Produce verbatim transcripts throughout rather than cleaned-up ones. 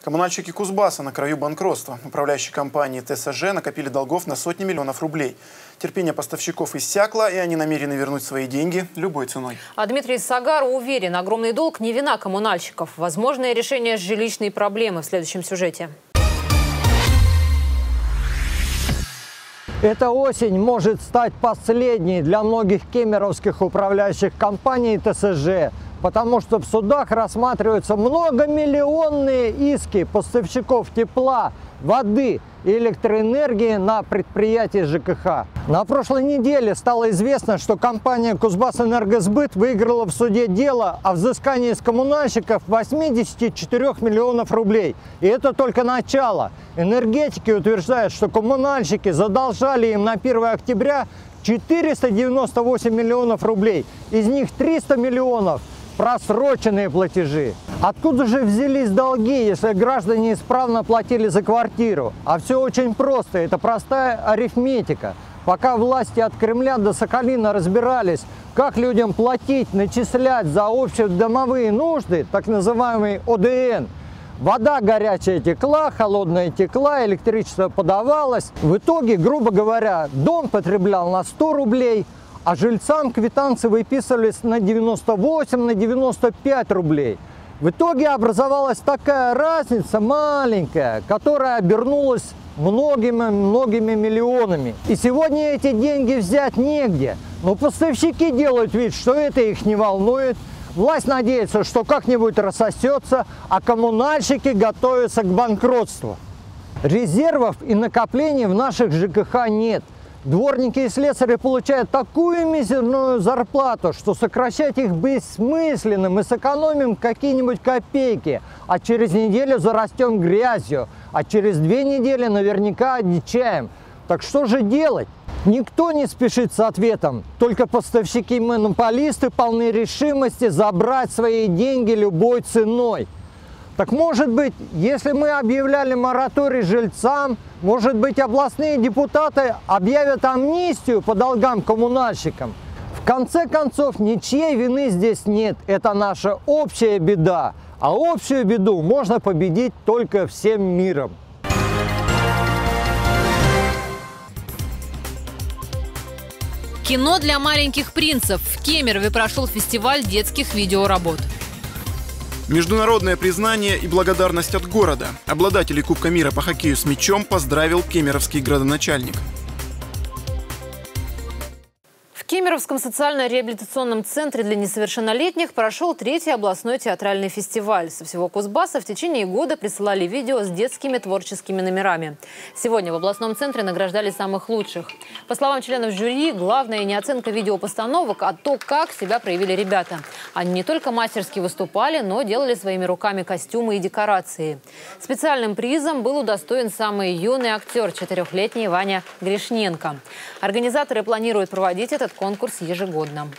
Коммунальщики Кузбасса на краю банкротства. Управляющие компании ТСЖ накопили долгов на сотни миллионов рублей. Терпение поставщиков иссякло, и они намерены вернуть свои деньги любой ценой. А Дмитрий Сагар уверен, огромный долг не вина коммунальщиков. Возможное решение жилищной проблемы в следующем сюжете. Эта осень может стать последней для многих кемеровских управляющих компаний ТСЖ, потому что в судах рассматриваются многомиллионные иски поставщиков тепла, воды и электроэнергии на предприятии ЖКХ. На прошлой неделе стало известно, что компания «Кузбассэнергосбыт» выиграла в суде дело о взыскании с коммунальщиков восьмидесяти четырёх миллионов рублей. И это только начало. Энергетики утверждают, что коммунальщики задолжали им на первое октября четыреста девяносто восемь миллионов рублей. Из них триста миллионов просроченные платежи. Откуда же взялись долги, если граждане исправно платили за квартиру? А все очень просто, это простая арифметика. Пока власти от Кремля до Сахалина разбирались, как людям платить, начислять за общедомовые нужды, так называемый О Дэ Эн, вода горячая текла, холодная текла, электричество подавалось. В итоге, грубо говоря, дом потреблял на сто рублей, а жильцам квитанции выписывались на девяносто восемь, на девяносто пять рублей. В итоге образовалась такая разница маленькая, которая обернулась многими-многими миллионами. И сегодня эти деньги взять негде. Но поставщики делают вид, что это их не волнует. Власть надеется, что как-нибудь рассосется, а коммунальщики готовятся к банкротству. Резервов и накоплений в наших ЖКХ нет. Дворники и слесари получают такую мизерную зарплату, что сокращать их бессмысленно. Мы сэкономим какие-нибудь копейки, а через неделю зарастем грязью, а через две недели наверняка одичаем. Так что же делать? Никто не спешит с ответом, только поставщики-монополисты полны решимости забрать свои деньги любой ценой. Так может быть, если мы объявляли мораторий жильцам, может быть, областные депутаты объявят амнистию по долгам коммунальщикам? В конце концов, ничьей вины здесь нет. Это наша общая беда. А общую беду можно победить только всем миром. Кино для маленьких принцев. В Кемерове прошел фестиваль детских видеоработ. Международное признание и благодарность от города. Обладателей Кубка мира по хоккею с мячом поздравил кемеровский градоначальник. В Кемеровском социально-реабилитационном центре для несовершеннолетних прошел третий областной театральный фестиваль. Со всего Кузбасса в течение года присылали видео с детскими творческими номерами. Сегодня в областном центре награждали самых лучших. По словам членов жюри, главное не оценка видеопостановок, а то, как себя проявили ребята. Они не только мастерски выступали, но делали своими руками костюмы и декорации. Специальным призом был удостоен самый юный актер, четырехлетний Ваня Гришненко. Организаторы планируют проводить этот конкурс ежегодно.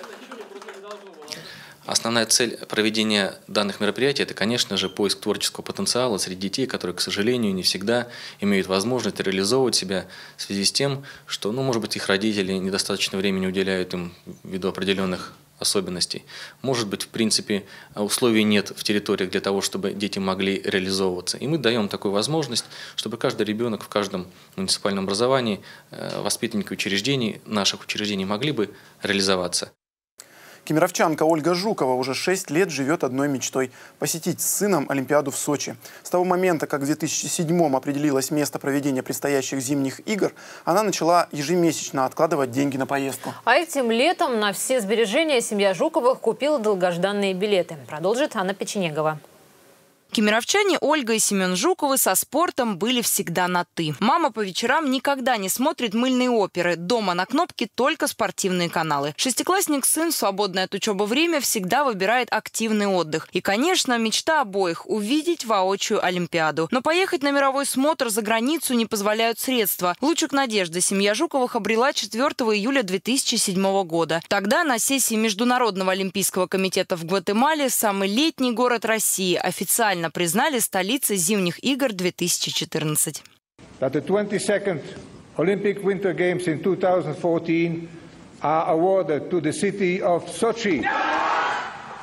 Основная цель проведения данных мероприятий – это, конечно же, поиск творческого потенциала среди детей, которые, к сожалению, не всегда имеют возможность реализовывать себя в связи с тем, что, ну, может быть, их родители недостаточно времени уделяют им ввиду определенных особенностей. Может быть, в принципе, условий нет в территориях для того, чтобы дети могли реализовываться. И мы даем такую возможность, чтобы каждый ребенок в каждом муниципальном образовании, воспитанники учреждений, наших учреждений могли бы реализоваться. Кемеровчанка Ольга Жукова уже шесть лет живет одной мечтой – посетить с сыном Олимпиаду в Сочи. С того момента, как в две тысячи седьмом определилось место проведения предстоящих зимних игр, она начала ежемесячно откладывать деньги на поездку. А этим летом на все сбережения семья Жуковых купила долгожданные билеты. Продолжит Анна Печенегова. Кемеровчане Ольга и Семен Жуковы со спортом были всегда на «ты». Мама по вечерам никогда не смотрит мыльные оперы. Дома на кнопке только спортивные каналы. Шестиклассник сын в свободное от учебы время всегда выбирает активный отдых. И, конечно, мечта обоих – увидеть воочию Олимпиаду. Но поехать на мировой смотр за границу не позволяют средства. Лучик надежды семья Жуковых обрела четвёртого июля две тысячи седьмого года. Тогда на сессии Международного олимпийского комитета в Гватемале самый летний город России официально признали столицей зимних игр две тысячи четырнадцать. That the twenty-second Olympic Winter Games in two thousand fourteen are awarded to the city of Sochi.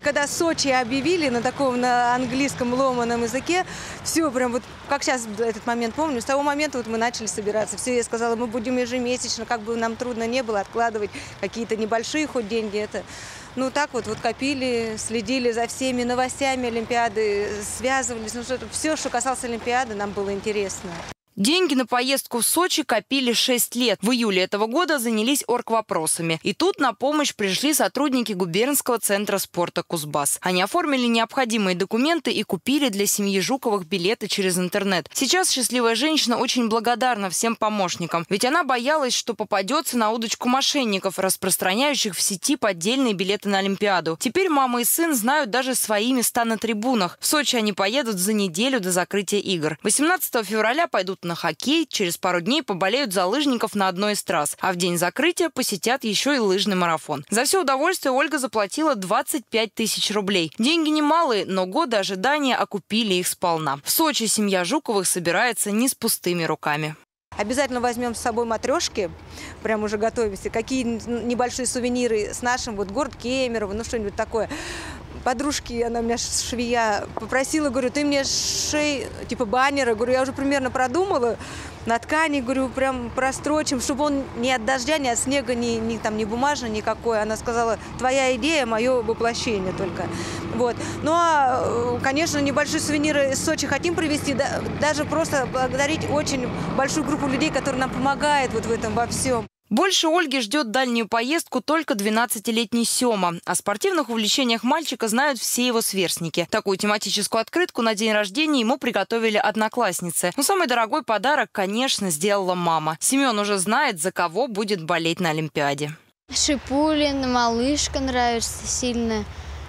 когда Сочи объявили на таком, на английском ломаном языке, все прям вот, как сейчас этот момент помню, с того момента вот мы начали собираться. Все, я сказала, мы будем ежемесячно, как бы нам трудно не было, откладывать какие-то небольшие хоть деньги. Это, ну так вот, вот копили, следили за всеми новостями Олимпиады, связывались. Ну, что все, что касалось Олимпиады, нам было интересно. Деньги на поездку в Сочи копили шесть лет. В июле этого года занялись оргвопросами. И тут на помощь пришли сотрудники губернского центра спорта Кузбасс. Они оформили необходимые документы и купили для семьи Жуковых билеты через интернет. Сейчас счастливая женщина очень благодарна всем помощникам. Ведь она боялась, что попадется на удочку мошенников, распространяющих в сети поддельные билеты на Олимпиаду. Теперь мама и сын знают даже свои места на трибунах. В Сочи они поедут за неделю до закрытия игр. восемнадцатого февраля пойдут на хоккей, через пару дней поболеют за лыжников на одной из трасс, а в день закрытия посетят еще и лыжный марафон. За все удовольствие Ольга заплатила двадцать пять тысяч рублей. Деньги немалые, но годы ожидания окупили их сполна. В Сочи семья Жуковых собирается не с пустыми руками. Обязательно возьмем с собой матрешки, прям уже готовимся, какие небольшие сувениры с нашим, вот город Кемерово, ну что-нибудь такое. Подружки, она меня швея попросила, говорю, ты мне шей, типа баннера, говорю, я уже примерно продумала, на ткани, говорю, прям прострочим, чтобы он ни от дождя, ни от снега, ни, ни, там, ни бумажный никакой. Она сказала, твоя идея, мое воплощение только. Вот. Ну, а, конечно, небольшие сувениры из Сочи хотим привезти, да, даже просто благодарить очень большую группу людей, которые нам помогают вот в этом во всем. Больше Ольги ждет дальнюю поездку только двенадцатилетний Сема. О спортивных увлечениях мальчика знают все его сверстники. Такую тематическую открытку на день рождения ему приготовили одноклассницы. Но самый дорогой подарок, конечно, сделала мама. Семен уже знает, за кого будет болеть на Олимпиаде. Шипулин, малышка нравится сильно.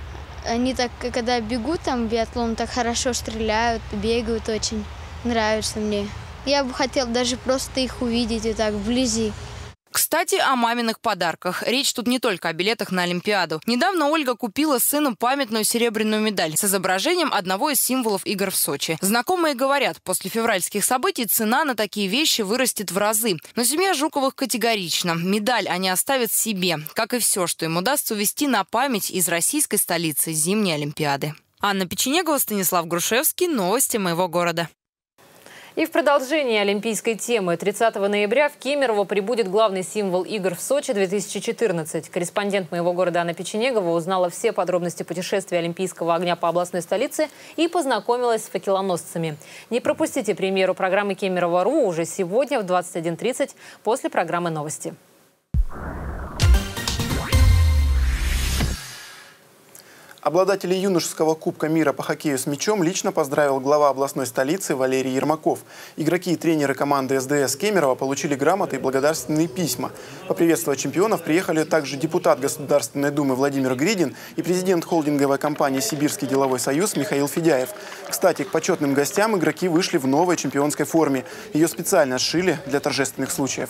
Они так, когда бегут там в биатлон, так хорошо стреляют, бегают очень. Нравится мне. Я бы хотела даже просто их увидеть и так вблизи. Кстати, о маминых подарках. Речь тут не только о билетах на Олимпиаду. Недавно Ольга купила сыну памятную серебряную медаль с изображением одного из символов игр в Сочи. Знакомые говорят, после февральских событий цена на такие вещи вырастет в разы. Но семья Жуковых категорична. Медаль они оставят себе, как и все, что им удастся увезти на память из российской столицы зимней Олимпиады. Анна Печенегова, Станислав Грушевский. Новости моего города. И в продолжении олимпийской темы тридцатого ноября в Кемерово прибудет главный символ игр в Сочи две тысячи четырнадцать. Корреспондент моего города Анна Печенегова узнала все подробности путешествия олимпийского огня по областной столице и познакомилась с факелоносцами. Не пропустите премьеру программы «Кемерово.ру» уже сегодня в двадцать один тридцать после программы «Новости». Обладателей юношеского кубка мира по хоккею с мячом лично поздравил глава областной столицы Валерий Ермаков. Игроки и тренеры команды СДС Кемерово получили грамоты и благодарственные письма. Поприветствовать чемпионов приехали также депутат Государственной Думы Владимир Гридин и президент холдинговой компании «Сибирский деловой союз» Михаил Федяев. Кстати, к почетным гостям игроки вышли в новой чемпионской форме. Ее специально сшили для торжественных случаев.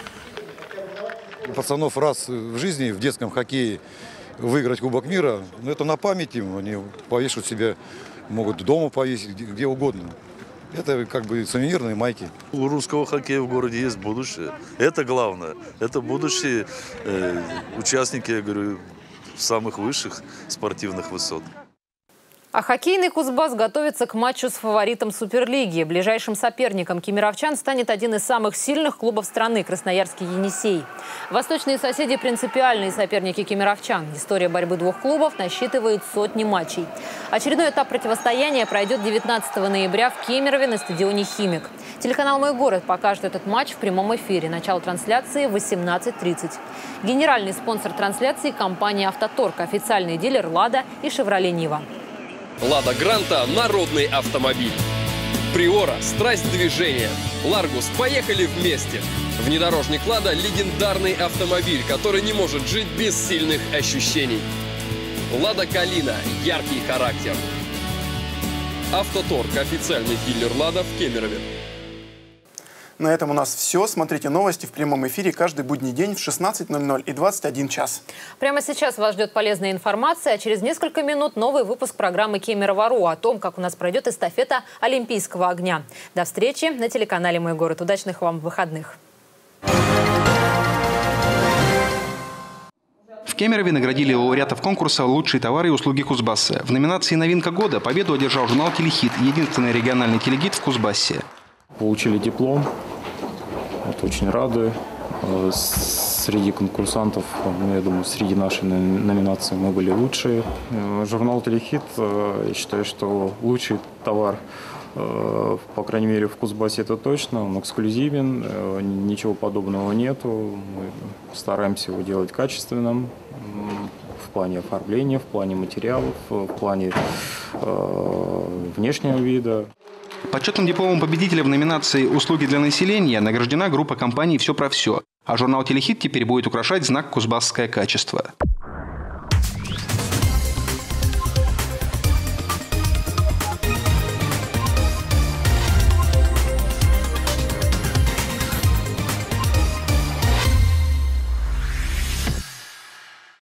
Пацанов раз в жизни в детском хоккее выиграть Кубок мира, но это на память им, они повешают себе, могут дома повесить, где, где угодно. Это как бы сувенирные майки. У русского хоккея в городе есть будущее. Это главное. Это будущие э, участники, я говорю, самых высших спортивных высот. А хоккейный Кузбасс готовится к матчу с фаворитом Суперлиги. Ближайшим соперником кемеровчан станет один из самых сильных клубов страны – Красноярский «Енисей». Восточные соседи – принципиальные соперники кемеровчан. История борьбы двух клубов насчитывает сотни матчей. Очередной этап противостояния пройдет девятнадцатого ноября в Кемерове на стадионе «Химик». Телеканал «Мой город» покажет этот матч в прямом эфире. Начало трансляции в восемнадцать тридцать. Генеральный спонсор трансляции – компания «Автоторг», официальный дилер «Лада» и «Шевроле Нива». Лада Гранта – народный автомобиль. Приора – страсть движения. Ларгус – поехали вместе. Внедорожник Лада – легендарный автомобиль, который не может жить без сильных ощущений. Лада Калина – яркий характер. Автоторг – официальный дилер Лада в Кемерове. На этом у нас все. Смотрите новости в прямом эфире каждый будний день в шестнадцать ноль ноль и двадцать один час. Прямо сейчас вас ждет полезная информация, а через несколько минут новый выпуск программы «Кемерово.ру» о том, как у нас пройдет эстафета Олимпийского огня. До встречи на телеканале «Мой город». Удачных вам выходных! Кемерове наградили лауреатов конкурса «Лучшие товары и услуги Кузбасса». В номинации «Новинка года» победу одержал журнал «Телехит», единственный региональный телегид в Кузбассе. Получили диплом. Это очень радует. Среди конкурсантов, я думаю, среди нашей номинации мы были лучшие. Журнал «Телехит», я считаю, что лучший товар, по крайней мере, в Кузбассе это точно. Он эксклюзивен, ничего подобного нету. Мы стараемся его делать качественным в плане оформления, в плане материалов, в плане э, внешнего вида. Почетным дипломом победителя в номинации «Услуги для населения» награждена группа компаний «Все про все». А журнал «Телехит» теперь будет украшать знак «Кузбасское качество».